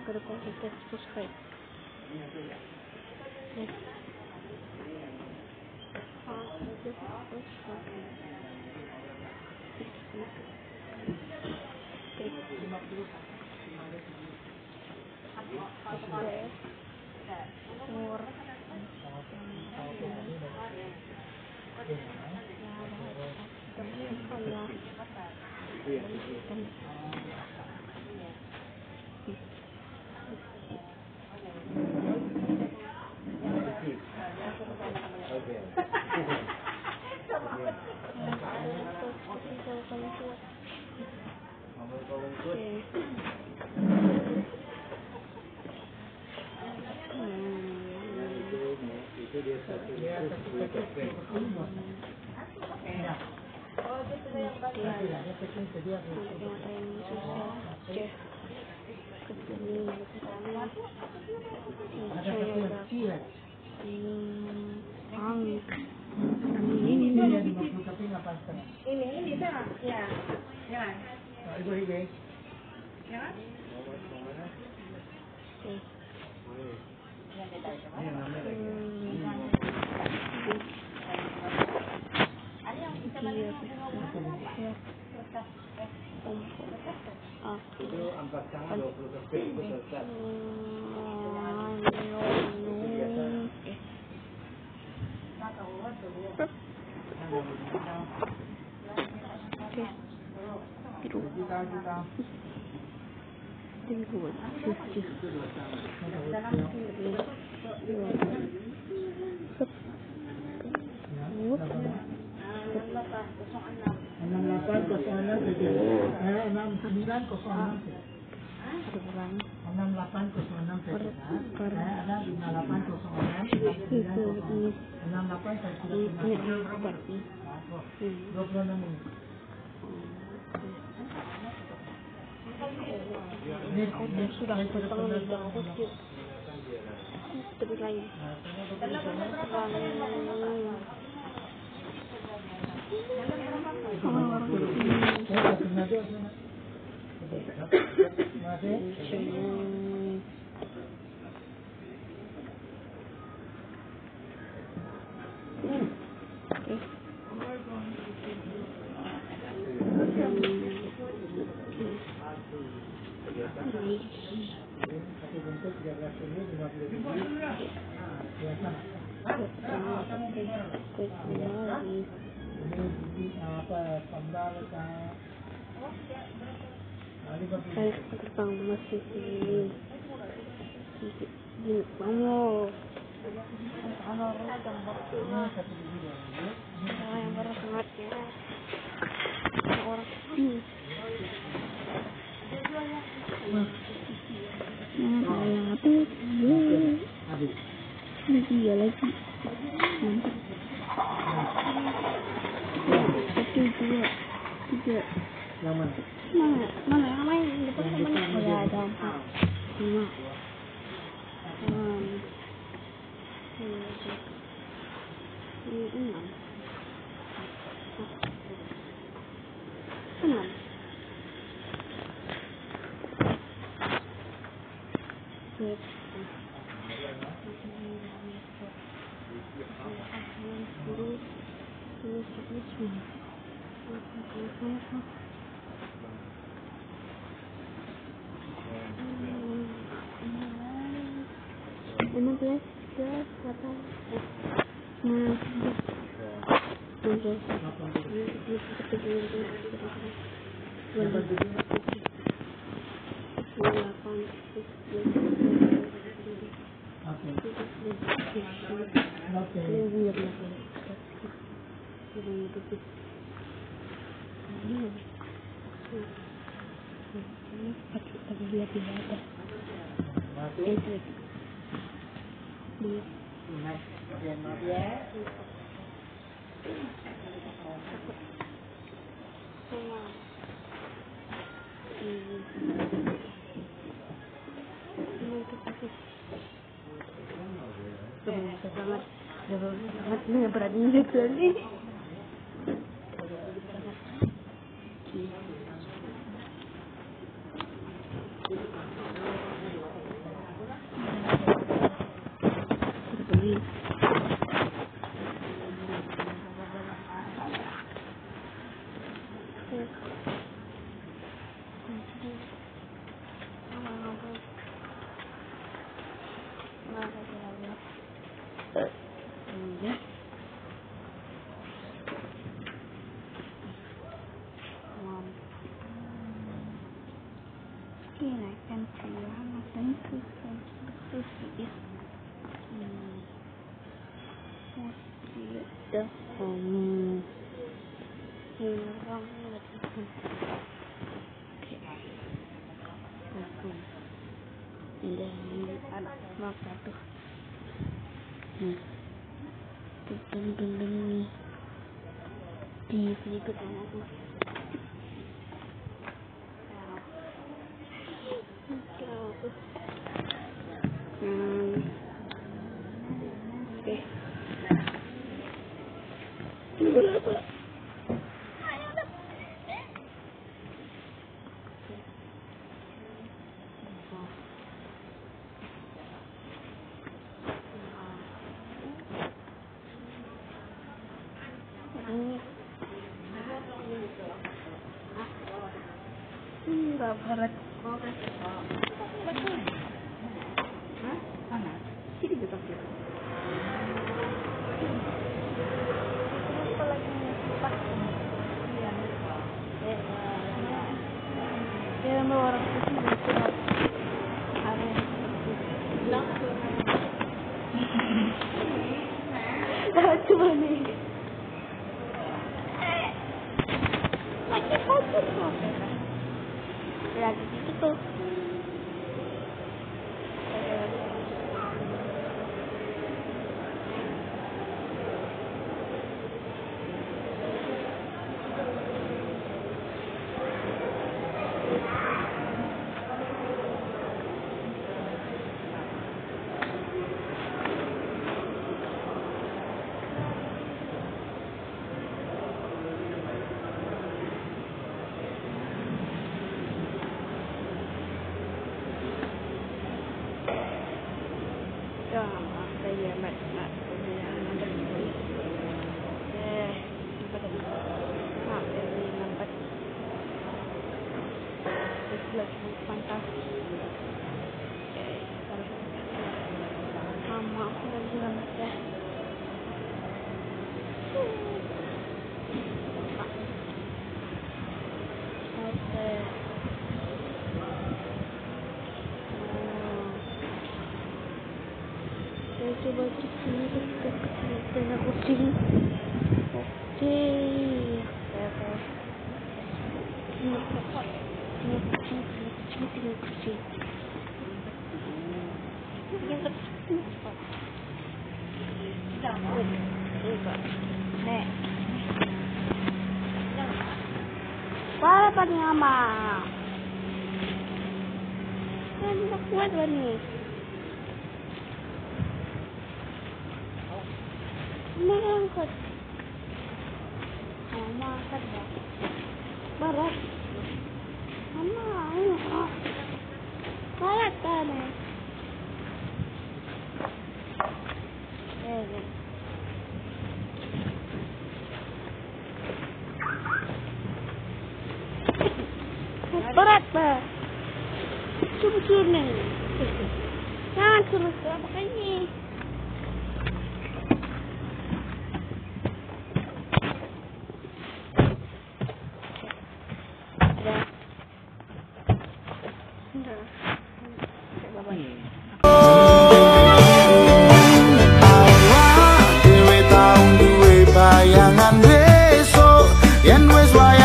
ada konten subscribe. Ini bisa ya, jangan. Ibu Hibe. Jangan. Itu angkat tangan 20 keping itu selesai. Sudah tapi lain saya terbang masih ini kamu yang baru sangat ya orang yang apa ini dia lagi mantap 1, 2, 3 mana yang lain depan teman ya ada 4, 5 sangat ini berani sekali. anak maka tuh gendeng di sedikit anakku oke berapa enggak berat mana sini juga kita lagi pas ya mau orang itu cuma nih lagi foto lagi gitu tuh ya saya mat fantastis mama aku lagi lambat ya coba cek sini dekat dengan kucing oke kucing para penyama kan tak kuat nih mengangkat mama angkat ya berat mama berat kan berat bah cuma nih jangan suruh makanya Awak dhewe tau duwe bayangan besok yen wis